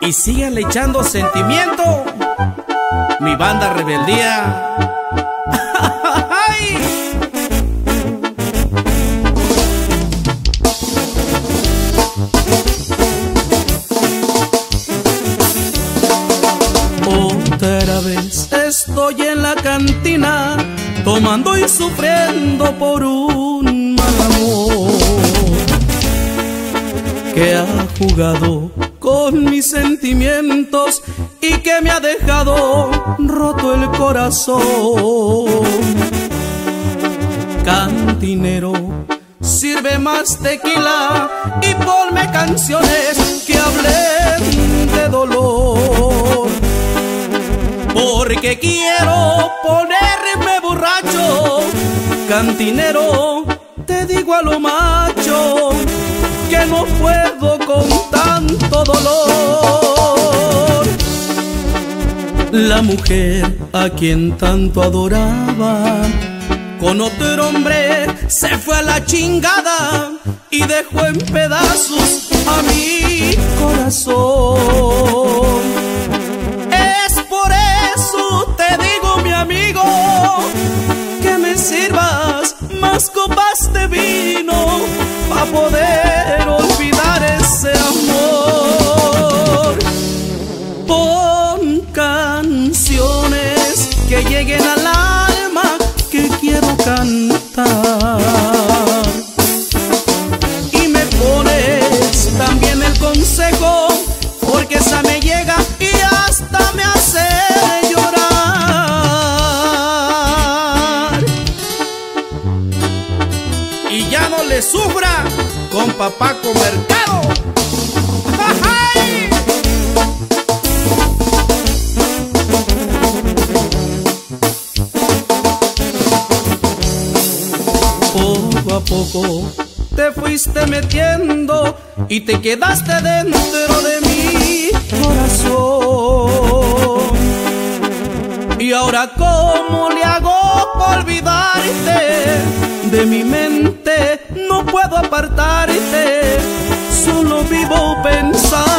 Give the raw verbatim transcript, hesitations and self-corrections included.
y síganle echando sentimiento. Mi banda Rebeldía. Otra vez estoy en la cantina, tomando y sufriendo por un mal amor que ha jugado con mis sentimientos y que me ha dejado roto el corazón. Cantinero, sirve más tequila y ponme canciones que hablen de dolor, porque quiero ponerme borracho. Cantinero, te digo a lo macho que no puedo con tanto dolor. La mujer a quien tanto adoraba, con otro hombre se fue a la chingada y dejó en pedazos a mi corazón. Es por eso te digo, mi amigo, que me sirvas más copas de vino para poder olvidar ese amor. Pon canciones que lleguen al alma que quiero cantar, y me pones también el consejo, porque esa me llega y hasta me hace llorar. Y ya no le sufra con Papaco Mercado. ¡Ay! Poco a poco te fuiste metiendo y te quedaste dentro de mi corazón. Y ahora, ¿cómo le hago para olvidarte? De mi mente no puedo apartarte, solo vivo pensando